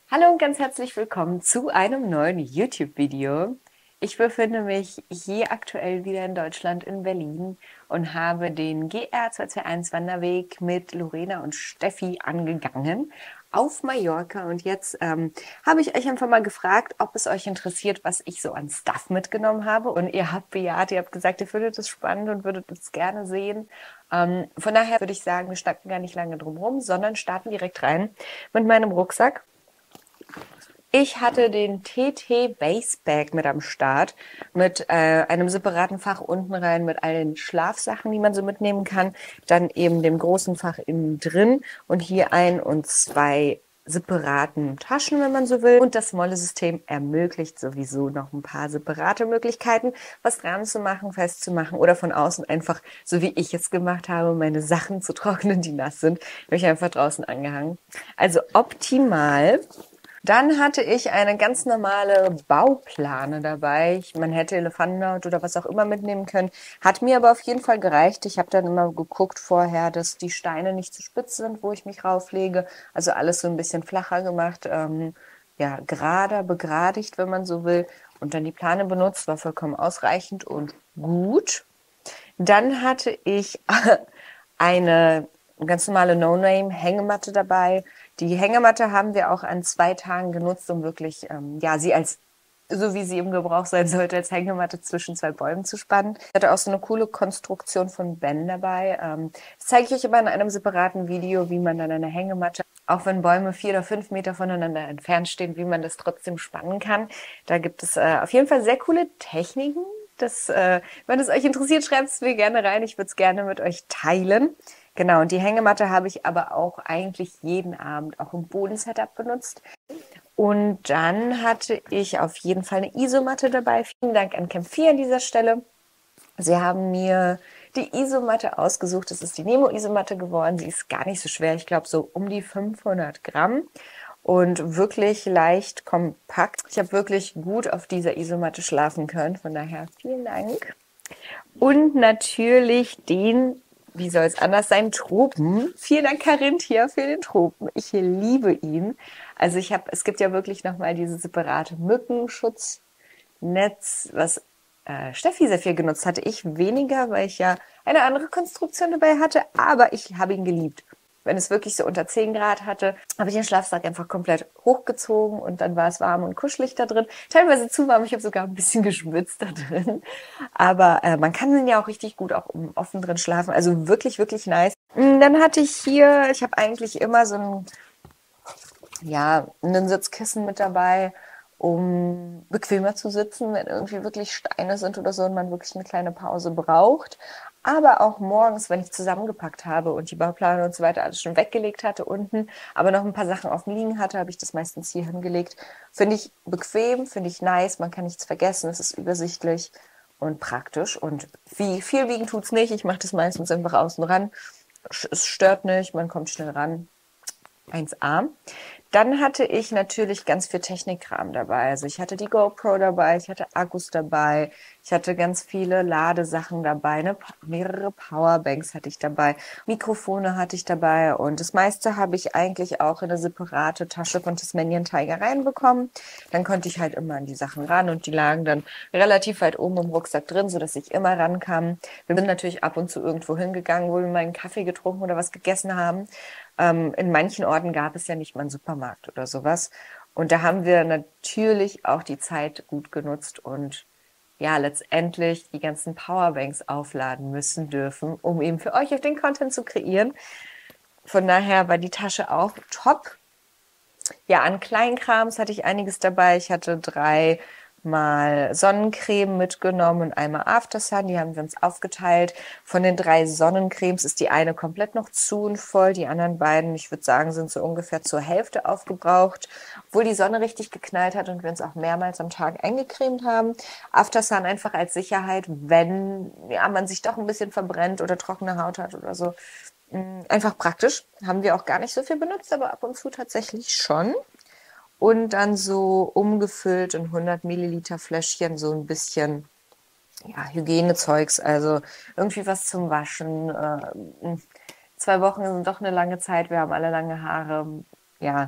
Hallo und ganz herzlich willkommen zu einem neuen YouTube-Video. Ich befinde mich hier aktuell wieder in Deutschland, in Berlin, und habe den GR 221 Wanderweg mit Lorena und Steffi angegangen auf Mallorca. Und jetzt habe ich euch einfach mal gefragt, ob es euch interessiert, was ich so an Stuff mitgenommen habe. Und ihr habt bejaht, ihr habt gesagt, ihr findet es spannend und würdet es gerne sehen. Von daher würde ich sagen, wir schnacken gar nicht lange drum rum, sondern starten direkt rein mit meinem Rucksack. Ich hatte den TT Base Bag mit am Start, mit einem separaten Fach unten rein, mit all den Schlafsachen, die man so mitnehmen kann. Dann eben dem großen Fach innen drin und hier ein und zwei separaten Taschen, wenn man so will. Und das Molle-System ermöglicht sowieso noch ein paar separate Möglichkeiten, was dran zu machen, festzumachen oder von außen einfach, so wie ich es gemacht habe, meine Sachen zu trocknen, die nass sind, habe ich einfach draußen angehangen. Also optimal. Dann hatte ich eine ganz normale Bauplane dabei. Man hätte Elefantenhaut oder was auch immer mitnehmen können. Hat mir aber auf jeden Fall gereicht. Ich habe dann immer geguckt vorher, dass die Steine nicht zu spitz sind, wo ich mich rauflege. Also alles so ein bisschen flacher gemacht, ja, gerader, begradigt, wenn man so will. Und dann die Plane benutzt, war vollkommen ausreichend und gut. Dann hatte ich eine ganz normale No-Name-Hängematte dabei. Die Hängematte haben wir auch an 2 Tagen genutzt, um wirklich, ja, sie als, so wie sie im Gebrauch sein sollte, als Hängematte zwischen 2 Bäumen zu spannen. Ich hatte auch so eine coole Konstruktion von Ben dabei. Das zeige ich euch aber in einem separaten Video, wie man dann eine Hängematte, auch wenn Bäume 4 oder 5 Meter voneinander entfernt stehen, wie man das trotzdem spannen kann. Da gibt es auf jeden Fall sehr coole Techniken. Wenn es euch interessiert, schreibt es mir gerne rein. Ich würde es gerne mit euch teilen. Genau, und die Hängematte habe ich aber auch eigentlich jeden Abend auch im Bodensetup benutzt. Und dann hatte ich auf jeden Fall eine Isomatte dabei. Vielen Dank an Camp 4 an dieser Stelle. Sie haben mir die Isomatte ausgesucht. Das ist die Nemo-Isomatte geworden. Sie ist gar nicht so schwer. Ich glaube, so um die 500 Gramm und wirklich leicht kompakt. Ich habe wirklich gut auf dieser Isomatte schlafen können. Von daher vielen Dank. Und natürlich den, wie soll es anders sein, Tropen. Vielen Dank, Carinthia, für den Tropen. Ich liebe ihn. Also es gibt ja wirklich nochmal dieses separate Mückenschutznetz, was Steffi sehr viel genutzt hatte. Ich weniger, weil ich ja eine andere Konstruktion dabei hatte, aber ich habe ihn geliebt. Wenn es wirklich so unter 10 Grad hatte, habe ich den Schlafsack einfach komplett hochgezogen und dann war es warm und kuschelig da drin. Teilweise zu warm, ich habe sogar ein bisschen geschwitzt da drin. Aber man kann den ja auch richtig gut auch offen drin schlafen. Also wirklich, wirklich nice. Dann hatte ich hier, ich habe eigentlich immer so einen Sitzkissen mit dabei, um bequemer zu sitzen, wenn irgendwie wirklich Steine sind oder so und man wirklich eine kleine Pause braucht. Aber auch morgens, wenn ich zusammengepackt habe und die Bauplane und so weiter alles schon weggelegt hatte unten, aber noch ein paar Sachen offen liegen hatte, habe ich das meistens hier hingelegt. Finde ich bequem, finde ich nice, man kann nichts vergessen, es ist übersichtlich und praktisch. Und viel wiegen tut's nicht. Ich mache das meistens einfach außen ran. Es stört nicht, man kommt schnell ran. 1A. Dann hatte ich natürlich ganz viel Technikkram dabei. Also ich hatte die GoPro dabei, ich hatte Akkus dabei, ich hatte ganz viele Ladesachen dabei, mehrere Powerbanks hatte ich dabei, Mikrofone hatte ich dabei und das meiste habe ich eigentlich auch in eine separate Tasche von Tasmanian Tiger reinbekommen. Dann konnte ich halt immer an die Sachen ran und die lagen dann relativ weit oben im Rucksack drin, sodass ich immer rankam. Wir sind natürlich ab und zu irgendwo hingegangen, wo wir mal einen Kaffee getrunken oder was gegessen haben. In manchen Orten gab es ja nicht mal einen Supermarkt oder sowas. Und da haben wir natürlich auch die Zeit gut genutzt und ja, letztendlich die ganzen Powerbanks aufladen müssen dürfen, um eben für euch auf den Content zu kreieren. Von daher war die Tasche auch top. Ja, an Kleinkrams hatte ich einiges dabei. Ich hatte 3 mal Sonnencreme mitgenommen und einmal Aftersun. Die haben wir uns aufgeteilt. Von den 3 Sonnencremes ist die eine komplett noch zu und voll. Die anderen beiden, ich würde sagen, sind so ungefähr zur Hälfte aufgebraucht. Obwohl die Sonne richtig geknallt hat und wir uns auch mehrmals am Tag eingecremt haben. Aftersun einfach als Sicherheit, wenn ja, man sich doch ein bisschen verbrennt oder trockene Haut hat oder so. Einfach praktisch. Haben wir auch gar nicht so viel benutzt, aber ab und zu tatsächlich schon. Und dann so umgefüllt in 100 Milliliter Fläschchen so ein bisschen, ja, Hygienezeugs, also irgendwie was zum Waschen. 2 Wochen sind doch eine lange Zeit, wir haben alle lange Haare. Ja,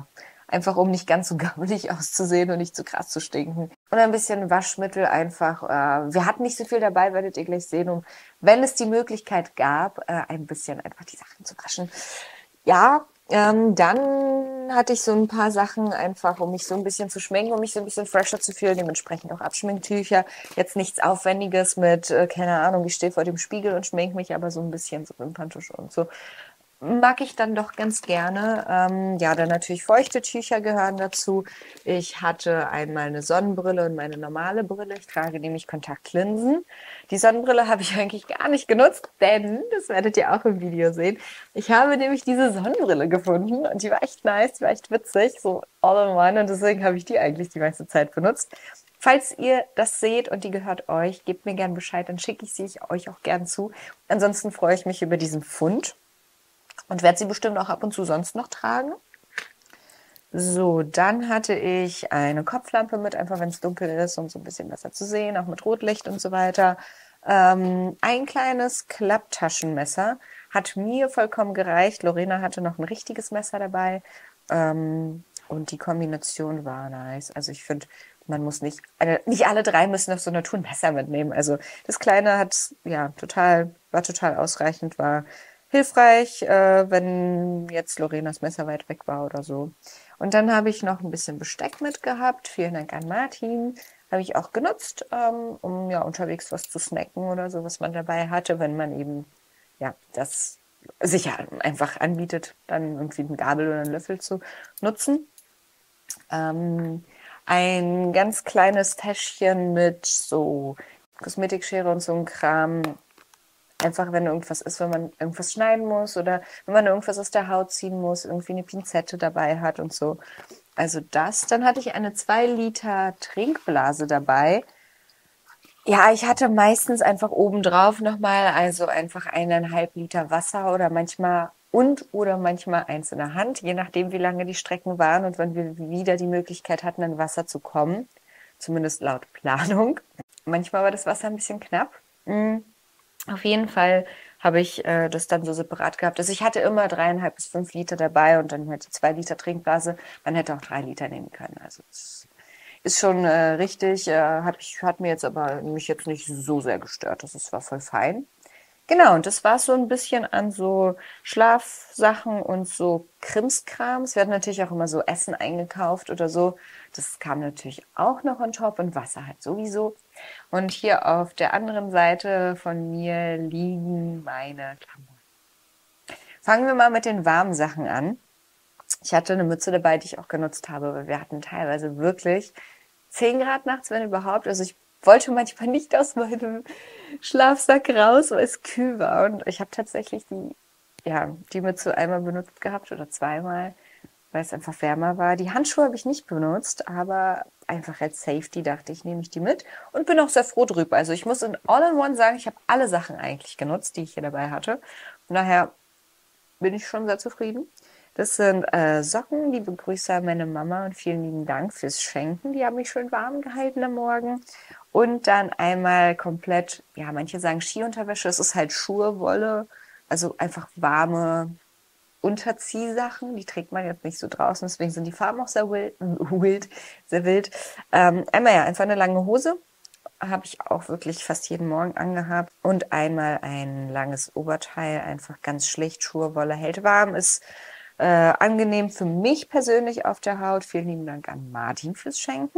einfach um nicht ganz so gammelig auszusehen und nicht zu krass zu stinken. Und ein bisschen Waschmittel einfach. Wir hatten nicht so viel dabei, werdet ihr gleich sehen. Und wenn es die Möglichkeit gab, ein bisschen einfach die Sachen zu waschen. Ja, dann hatte ich so ein paar Sachen einfach, um mich so ein bisschen zu schminken, um mich so ein bisschen fresher zu fühlen. Dementsprechend auch Abschminktücher. Jetzt nichts Aufwendiges mit, keine Ahnung, ich stehe vor dem Spiegel und schminke mich, aber so ein bisschen so Wimperntusche und so. Mag ich dann doch ganz gerne. Ja, dann natürlich feuchte Tücher gehören dazu. Ich hatte einmal eine Sonnenbrille und meine normale Brille. Ich trage nämlich Kontaktlinsen. Die Sonnenbrille habe ich eigentlich gar nicht genutzt, denn, das werdet ihr auch im Video sehen, ich habe nämlich diese Sonnenbrille gefunden und die war echt nice, die war echt witzig, so all in one, und deswegen habe ich die eigentlich die meiste Zeit benutzt. Falls ihr das seht und die gehört euch, gebt mir gern Bescheid, dann schicke ich sie euch auch gern zu. Ansonsten freue ich mich über diesen Fund und werde sie bestimmt auch ab und zu sonst noch tragen. So, dann hatte ich eine Kopflampe mit, einfach wenn es dunkel ist, um so ein bisschen besser zu sehen, auch mit Rotlicht und so weiter. Ein kleines Klapptaschenmesser hat mir vollkommen gereicht. Lorena hatte noch ein richtiges Messer dabei. Und die Kombination war nice. Also ich finde, man muss nicht alle drei müssen auf so einer Tour ein Messer mitnehmen. Also das Kleine hat, ja, war total ausreichend, war hilfreich, wenn jetzt Lorenas Messer weit weg war oder so. Und dann habe ich noch ein bisschen Besteck mitgehabt. Vielen Dank an Martin. Habe ich auch genutzt, um ja unterwegs was zu snacken oder so, was man dabei hatte, wenn man eben ja das sich ja einfach anbietet, dann irgendwie eine Gabel oder einen Löffel zu nutzen. Ein ganz kleines Täschchen mit so Kosmetikschere und so ein Kram. Einfach, wenn irgendwas ist, wenn man irgendwas schneiden muss oder wenn man irgendwas aus der Haut ziehen muss, irgendwie eine Pinzette dabei hat und so. Also das. Dann hatte ich eine 2 Liter Trinkblase dabei. Ja, ich hatte meistens einfach obendrauf nochmal, also einfach 1,5 Liter Wasser oder manchmal eins in der Hand, je nachdem, wie lange die Strecken waren und wann wir wieder die Möglichkeit hatten, an Wasser zu kommen. Zumindest laut Planung. Manchmal war das Wasser ein bisschen knapp. Auf jeden Fall habe ich das dann so separat gehabt. Also ich hatte immer 3,5 bis 5 Liter dabei und dann halt die 2 Liter Trinkblase. Man hätte auch 3 Liter nehmen können. Also das ist schon richtig. Hat mir jetzt aber mich jetzt nicht so sehr gestört. War voll fein. Genau, und das war so ein bisschen an so Schlafsachen und so Krimskrams. Wir hatten natürlich auch immer so Essen eingekauft oder so. Das kam natürlich auch noch on top und Wasser halt sowieso. Und hier auf der anderen Seite von mir liegen meine Klamotten. Fangen wir mal mit den warmen Sachen an. Ich hatte eine Mütze dabei, die ich auch genutzt habe, weil wir hatten teilweise wirklich 10 Grad nachts, wenn überhaupt. Also ich wollte manchmal nicht aus meinem Schlafsack raus, weil es kühl war. Und ich habe tatsächlich die Mütze einmal benutzt gehabt oder zweimal, weil es einfach wärmer war. Die Handschuhe habe ich nicht benutzt, aber einfach als Safety dachte ich, nehme ich die mit und bin auch sehr froh drüber. Also ich muss in All-in-One sagen, ich habe alle Sachen eigentlich genutzt, die ich hier dabei hatte. Von daher bin ich schon sehr zufrieden. Das sind Socken, liebe Grüße an meine Mama und vielen lieben Dank fürs Schenken. Die haben mich schön warm gehalten am Morgen. Und dann einmal komplett, ja, manche sagen Skiunterwäsche, es ist halt Schuhe, Wolle, also einfach warme Unterziehsachen. Die trägt man jetzt nicht so draußen, deswegen sind die Farben auch sehr sehr wild. Einmal ja, einfach eine lange Hose, habe ich auch wirklich fast jeden Morgen angehabt. Und einmal ein langes Oberteil, einfach ganz schlicht, Schuhe, Wolle, hält warm, ist angenehm für mich persönlich auf der Haut. Vielen lieben Dank an Martin fürs Schenken.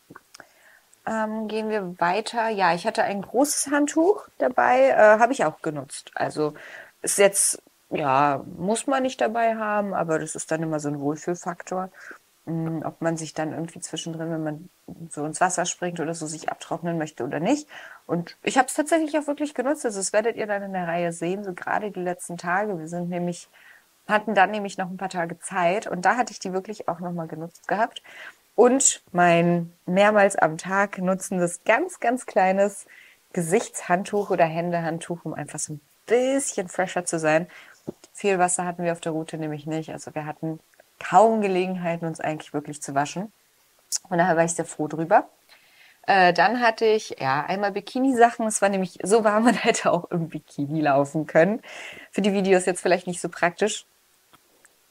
Gehen wir weiter. Ja, ich hatte ein großes Handtuch dabei, habe ich auch genutzt. Also ist jetzt, ja, muss man nicht dabei haben, aber das ist dann immer so ein Wohlfühlfaktor. Ob man sich dann irgendwie zwischendrin, wenn man so ins Wasser springt oder so, sich abtrocknen möchte oder nicht. Und ich habe es tatsächlich auch wirklich genutzt. Also das werdet ihr dann in der Reihe sehen, so gerade die letzten Tage. Hatten dann nämlich noch ein paar Tage Zeit und da hatte ich die wirklich auch nochmal genutzt gehabt. Und mein mehrmals am Tag nutzendes ganz, ganz kleines Gesichtshandtuch oder Händehandtuch, um einfach so ein bisschen fresher zu sein. Viel Wasser hatten wir auf der Route nämlich nicht. Also wir hatten kaum Gelegenheiten, uns eigentlich wirklich zu waschen. Von daher war ich sehr froh drüber. Dann hatte ich ja einmal Bikini-Sachen. Es war nämlich so warm, man hätte auch im Bikini laufen können. Für die Videos jetzt vielleicht nicht so praktisch.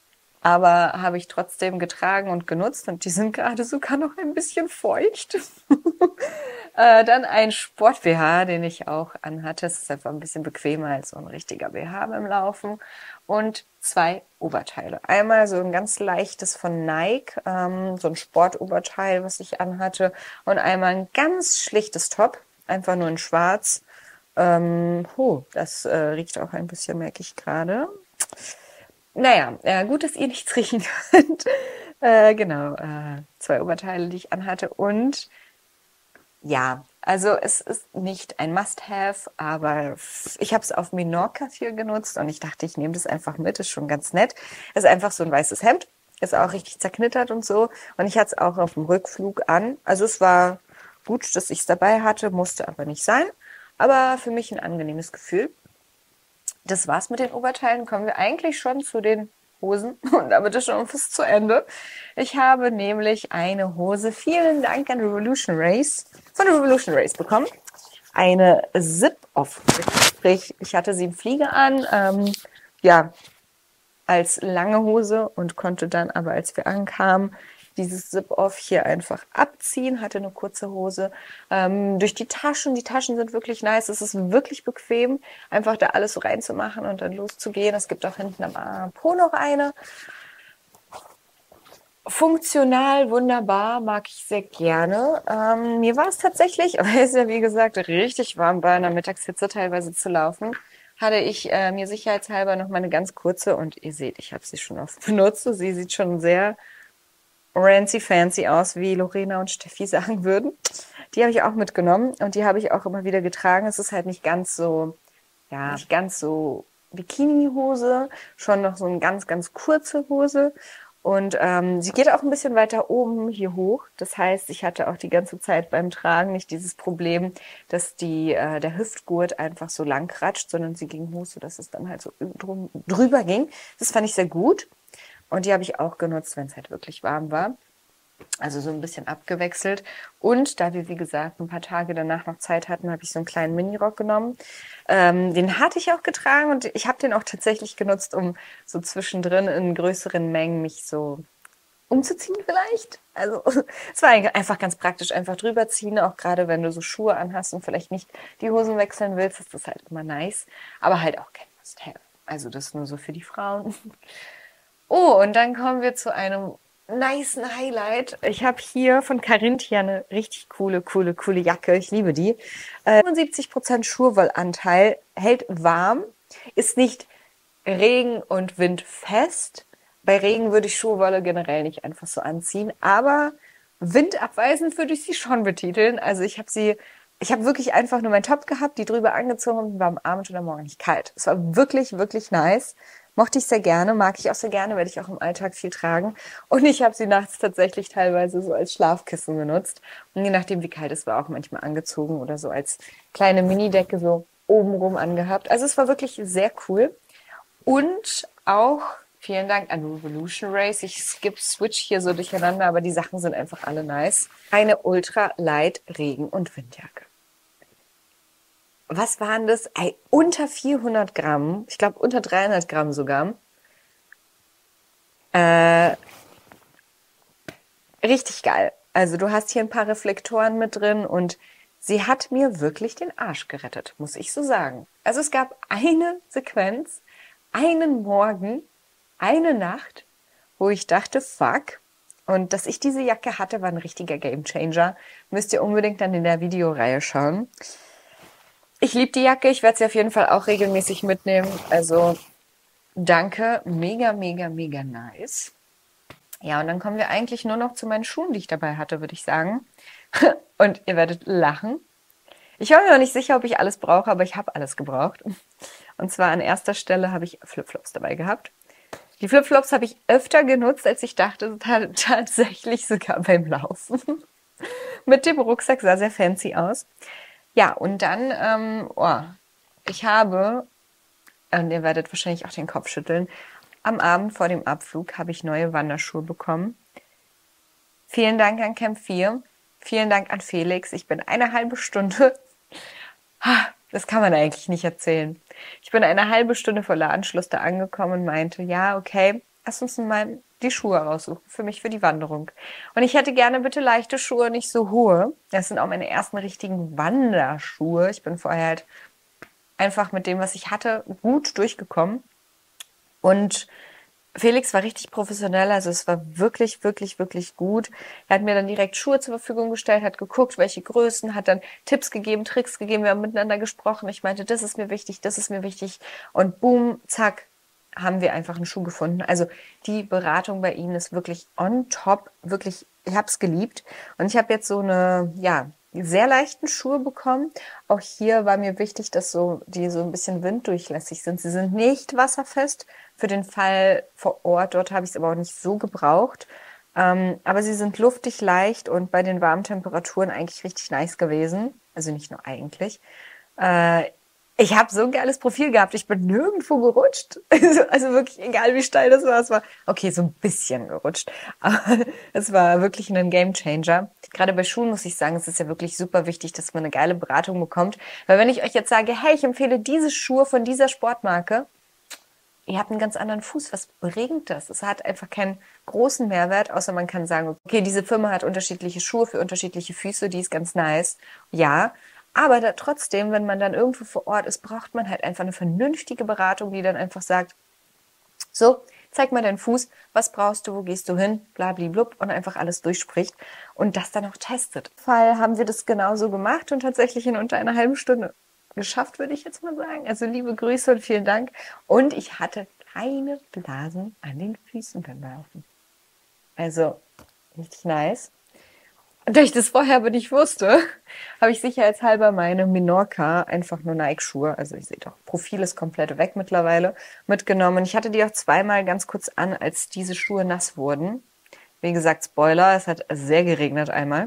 aber habe ich trotzdem getragen und genutzt und die sind gerade sogar noch ein bisschen feucht. Dann ein Sport-BH, den ich auch anhatte. Es ist einfach ein bisschen bequemer als so ein richtiger BH beim Laufen. Und 2 Oberteile. Einmal so ein ganz leichtes von Nike, so ein Sportoberteil, was ich anhatte. Und einmal ein ganz schlichtes Top, einfach nur in schwarz. Das riecht auch ein bisschen, merke ich gerade. Naja, gut, dass ihr nichts riechen könnt. Genau, 2 Oberteile, die ich anhatte. Und ja, also es ist nicht ein Must-have, aber ich habe es auf Menorca viel genutzt und ich dachte, ich nehme das einfach mit, ist schon ganz nett. Ist einfach so ein weißes Hemd, ist auch richtig zerknittert und so. Und ich hatte es auch auf dem Rückflug an. Also es war gut, dass ich es dabei hatte, musste aber nicht sein. Aber für mich ein angenehmes Gefühl. Das war's mit den Oberteilen. Kommen wir eigentlich schon zu den Hosen und damit ist schon fast zu Ende. Ich habe nämlich eine Hose, vielen Dank an Revolution Race, von Revolution Race bekommen. Eine Zip-Off. Sprich, ich hatte sie im Fliege an, als lange Hose und konnte dann aber, als wir ankamen, dieses Zip-Off hier einfach abziehen, hatte eine kurze Hose. Durch die Taschen sind wirklich nice, es ist wirklich bequem, einfach da alles so reinzumachen und dann loszugehen. Es gibt auch hinten am Po noch eine. Funktional, wunderbar, mag ich sehr gerne. Mir war es tatsächlich, weil es ja wie gesagt richtig warm war, in der Mittagshitze teilweise zu laufen, hatte ich mir sicherheitshalber noch mal eine ganz kurze und ihr seht, ich habe sie schon oft benutzt. Sie sieht schon sehr rancy fancy aus, wie Lorena und Steffi sagen würden. Die habe ich auch mitgenommen und die habe ich auch immer wieder getragen. Es ist halt nicht ganz so Bikini-Hose, schon noch so eine ganz, ganz kurze Hose. Und sie geht auch ein bisschen weiter oben hier hoch. Das heißt, ich hatte auch die ganze Zeit beim Tragen nicht dieses Problem, dass der Hüftgurt einfach so lang kratscht, sondern sie ging hoch, sodass es dann halt so drüber ging. Das fand ich sehr gut. Und die habe ich auch genutzt, wenn es halt wirklich warm war. Also so ein bisschen abgewechselt. Und da wir, wie gesagt, ein paar Tage danach noch Zeit hatten, habe ich so einen kleinen Minirock genommen. Den hatte ich auch getragen und ich habe den auch tatsächlich genutzt, um so zwischendrin in größeren Mengen mich so umzuziehen vielleicht. Also es war einfach ganz praktisch, einfach drüber ziehen, auch gerade wenn du so Schuhe anhast und vielleicht nicht die Hosen wechseln willst, ist das halt immer nice. Aber halt auch kein Must-have. Also das nur so für die Frauen. Oh, und dann kommen wir zu einem nicen Highlight. Ich habe hier von Carinthia eine richtig coole Jacke. Ich liebe die. 75% Schurwollanteil, hält warm, ist nicht regen- und windfest. Bei Regen würde ich Schurwolle generell nicht einfach so anziehen, aber windabweisend würde ich sie schon betiteln. Also ich habe wirklich einfach nur meinen Top gehabt, die drüber angezogen und war am Abend oder morgen nicht kalt. Es war wirklich, wirklich nice. Mochte ich sehr gerne, mag ich auch sehr gerne, werde ich auch im Alltag viel tragen. Und ich habe sie nachts tatsächlich teilweise so als Schlafkissen genutzt. Und je nachdem, wie kalt es war, auch manchmal angezogen oder so als kleine Minidecke so obenrum angehabt. Also es war wirklich sehr cool. Und auch vielen Dank an Revolution Race. Ich switch hier so durcheinander, aber die Sachen sind einfach alle nice. Eine Ultra Light Regen- und Windjacke. Was waren das? Unter 400 Gramm. Ich glaube, unter 300 Gramm sogar. Richtig geil. Also du hast hier ein paar Reflektoren mit drin und sie hat mir wirklich den Arsch gerettet, muss ich so sagen. Also es gab eine Sequenz, einen Morgen, eine Nacht, wo ich dachte, fuck. Und dass ich diese Jacke hatte, war ein richtiger Gamechanger. Müsst ihr unbedingt dann in der Videoreihe schauen. Ich liebe die Jacke, ich werde sie auf jeden Fall auch regelmäßig mitnehmen. Also danke, mega, mega, mega nice. Ja, und dann kommen wir eigentlich nur noch zu meinen Schuhen, die ich dabei hatte, würde ich sagen. Und ihr werdet lachen. Ich war mir noch nicht sicher, ob ich alles brauche, aber ich habe alles gebraucht. Und zwar an erster Stelle habe ich Flipflops dabei gehabt. Die Flipflops habe ich öfter genutzt, als ich dachte, tatsächlich sogar beim Laufen. Mit dem Rucksack sah sehr fancy aus. Ja, und dann, ich habe, und ihr werdet wahrscheinlich auch den Kopf schütteln, am Abend vor dem Abflug habe ich neue Wanderschuhe bekommen. Vielen Dank an Camp 4. Vielen Dank an Felix. Ich bin eine halbe Stunde, das kann man eigentlich nicht erzählen. Ich bin eine halbe Stunde vor Anschluss da angekommen und meinte, ja, okay, lass uns mal die Schuhe raussuchen für mich, für die Wanderung. Und ich hätte gerne bitte leichte Schuhe, nicht so hohe. Das sind auch meine ersten richtigen Wanderschuhe. Ich bin vorher halt einfach mit dem, was ich hatte, gut durchgekommen. Und Felix war richtig professionell, also es war wirklich, wirklich, wirklich gut. Er hat mir dann direkt Schuhe zur Verfügung gestellt, hat geguckt, welche Größen, hat dann Tipps gegeben, Tricks gegeben, wir haben miteinander gesprochen. Ich meinte, das ist mir wichtig, das ist mir wichtig. Und boom, zack, haben wir einfach einen Schuh gefunden. Also die Beratung bei ihm ist wirklich on top, wirklich, ich habe es geliebt. Und ich habe jetzt so eine, ja, sehr leichten Schuhe bekommen. Auch hier war mir wichtig, dass die so ein bisschen winddurchlässig sind. Sie sind nicht wasserfest. Für den Fall vor Ort, dort habe ich es aber auch nicht so gebraucht. Aber sie sind luftig, leicht und bei den warmen Temperaturen eigentlich richtig nice gewesen. Also nicht nur eigentlich. Äh, Ich habe so ein geiles Profil gehabt. Ich bin nirgendwo gerutscht. Also wirklich, egal wie steil das war. Es war, okay, so ein bisschen gerutscht. Aber es war wirklich ein Gamechanger. Gerade bei Schuhen muss ich sagen, es ist ja wirklich super wichtig, dass man eine geile Beratung bekommt. Weil wenn ich euch jetzt sage, hey, ich empfehle diese Schuhe von dieser Sportmarke, ihr habt einen ganz anderen Fuß. Was bringt das? Es hat einfach keinen großen Mehrwert, außer man kann sagen, okay, diese Firma hat unterschiedliche Schuhe für unterschiedliche Füße, die ist ganz nice. Ja, aber trotzdem, wenn man dann irgendwo vor Ort ist, braucht man halt einfach eine vernünftige Beratung, die dann einfach sagt, so, zeig mal deinen Fuß, was brauchst du, wo gehst du hin, blablablub und einfach alles durchspricht und das dann auch testet. Im Fall haben wir das genauso gemacht und tatsächlich in unter einer halben Stunde geschafft, würde ich jetzt mal sagen. Also liebe Grüße und vielen Dank. Und ich hatte keine Blasen an den Füßen beim Laufen. Also richtig nice. Und da ich das vorher aber nicht wusste, habe ich sicherheitshalber meine Minorca, einfach nur Nike-Schuhe, also ich sehe doch, Profil ist komplett weg mittlerweile, mitgenommen. Ich hatte die auch zweimal ganz kurz an, als diese Schuhe nass wurden. Wie gesagt, Spoiler, es hat sehr geregnet einmal.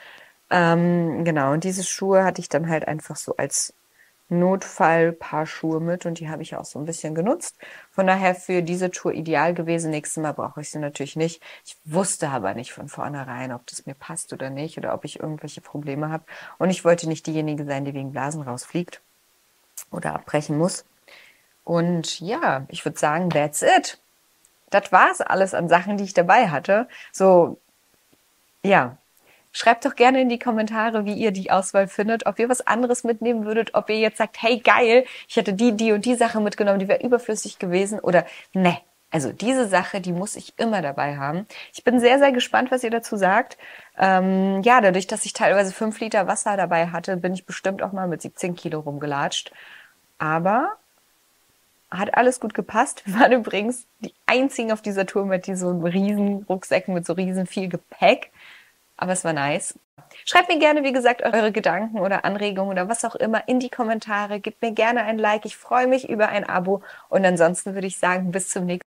Genau, und diese Schuhe hatte ich dann halt einfach so als Notfallpaar Schuhe mit und die habe ich auch so ein bisschen genutzt. Von daher für diese Tour ideal gewesen. Nächstes Mal brauche ich sie natürlich nicht. Ich wusste aber nicht von vornherein, ob das mir passt oder nicht oder ob ich irgendwelche Probleme habe. Und ich wollte nicht diejenige sein, die wegen Blasen rausfliegt oder abbrechen muss. Und ja, ich würde sagen, that's it. Das war's alles an Sachen, die ich dabei hatte. So, ja. Schreibt doch gerne in die Kommentare, wie ihr die Auswahl findet, ob ihr was anderes mitnehmen würdet, ob ihr jetzt sagt, hey geil, ich hätte die und die Sache mitgenommen, die wäre überflüssig gewesen oder ne. Also diese Sache, die muss ich immer dabei haben. Ich bin sehr, sehr gespannt, was ihr dazu sagt. Ja, dadurch, dass ich teilweise 5 Liter Wasser dabei hatte, bin ich bestimmt auch mal mit 17 Kilo rumgelatscht. Aber hat alles gut gepasst. Wir waren übrigens die einzigen auf dieser Tour mit diesen riesen Rucksäcken mit so riesen viel Gepäck. Aber es war nice. Schreibt mir gerne, wie gesagt, eure Gedanken oder Anregungen oder was auch immer in die Kommentare. Gebt mir gerne ein Like. Ich freue mich über ein Abo. Und ansonsten würde ich sagen, bis zum nächsten Mal.